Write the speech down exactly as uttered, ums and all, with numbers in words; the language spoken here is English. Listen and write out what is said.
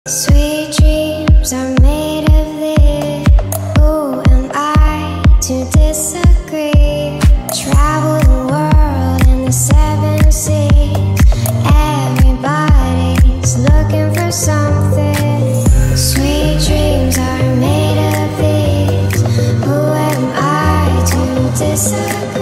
Sweet dreams are made of this. Who am I to disagree? Travel the world and the seven seas. Everybody's looking for something. Sweet dreams are made of these. Who am I to disagree?